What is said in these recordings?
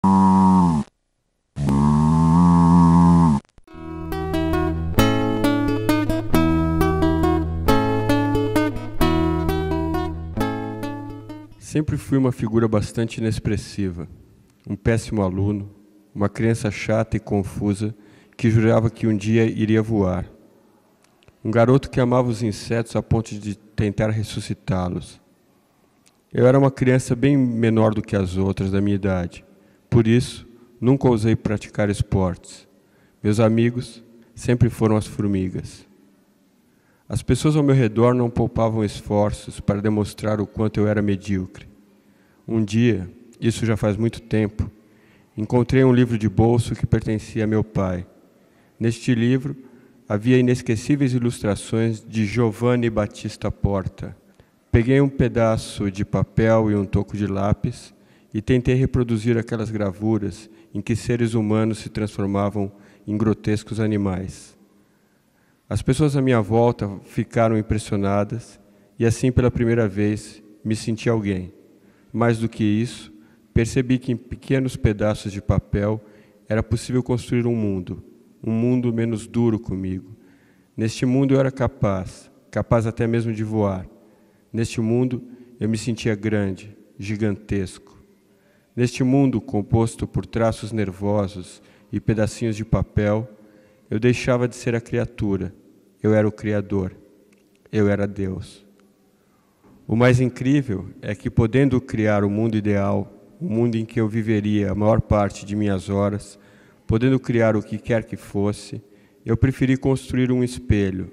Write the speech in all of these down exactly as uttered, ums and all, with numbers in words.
Sempre fui uma figura bastante inexpressiva, um péssimo aluno, uma criança chata e confusa que jurava que um dia iria voar. Um garoto que amava os insetos a ponto de tentar ressuscitá-los. Eu era uma criança bem menor do que as outras da minha idade, por isso nunca ousei praticar esportes. Meus amigos sempre foram as formigas. As pessoas ao meu redor não poupavam esforços para demonstrar o quanto eu era medíocre. Um dia, isso já faz muito tempo, encontrei um livro de bolso que pertencia a meu pai. Neste livro, havia inesquecíveis ilustrações de Giovanni Battista Porta. Peguei um pedaço de papel e um toco de lápis e tentei reproduzir aquelas gravuras em que seres humanos se transformavam em grotescos animais. As pessoas à minha volta ficaram impressionadas e assim pela primeira vez me senti alguém. Mais do que isso, percebi que em pequenos pedaços de papel era possível construir um mundo, um mundo menos duro comigo. Neste mundo eu era capaz, capaz até mesmo de voar. Neste mundo eu me sentia grande, gigantesco. Neste mundo composto por traços nervosos e pedacinhos de papel, eu deixava de ser a criatura, eu era o Criador, eu era Deus. O mais incrível é que, podendo criar o mundo ideal, o mundo em que eu viveria a maior parte de minhas horas, podendo criar o que quer que fosse, eu preferi construir um espelho.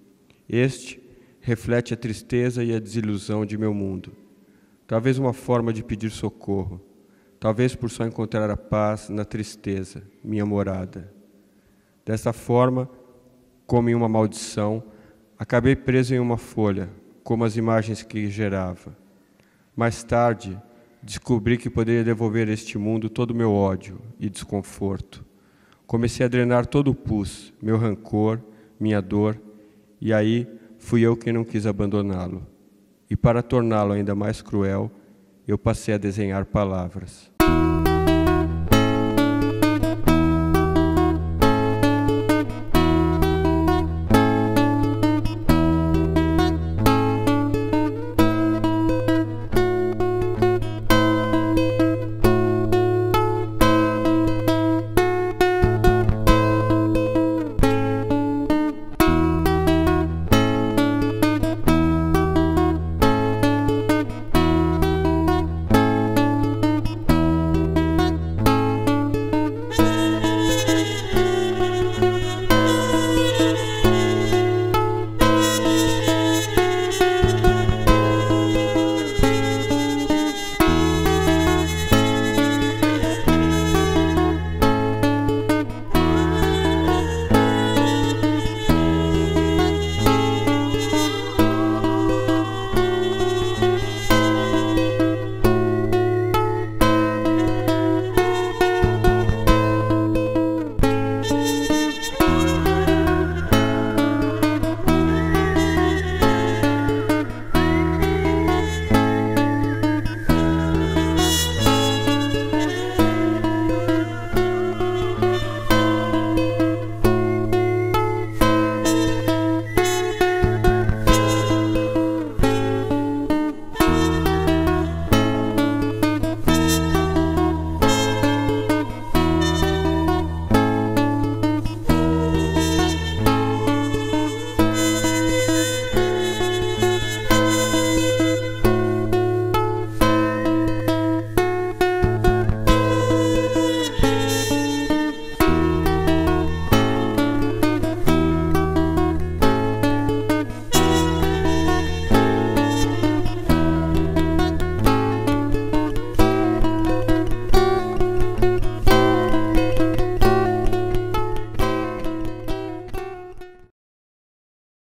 Este reflete a tristeza e a desilusão de meu mundo. Talvez uma forma de pedir socorro, talvez por só encontrar a paz na tristeza, minha morada. Dessa forma, como em uma maldição, acabei preso em uma folha, como as imagens que gerava. Mais tarde, descobri que poderia devolver a este mundo todo o meu ódio e desconforto. Comecei a drenar todo o pus, meu rancor, minha dor, e aí fui eu quem não quis abandoná-lo. E para torná-lo ainda mais cruel, eu passei a desenhar palavras.